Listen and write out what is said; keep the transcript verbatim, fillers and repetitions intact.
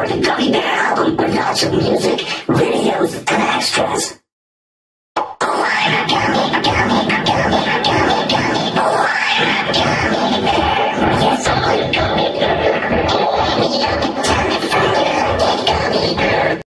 for the Gummy Bear album with lots of music, videos, and extras.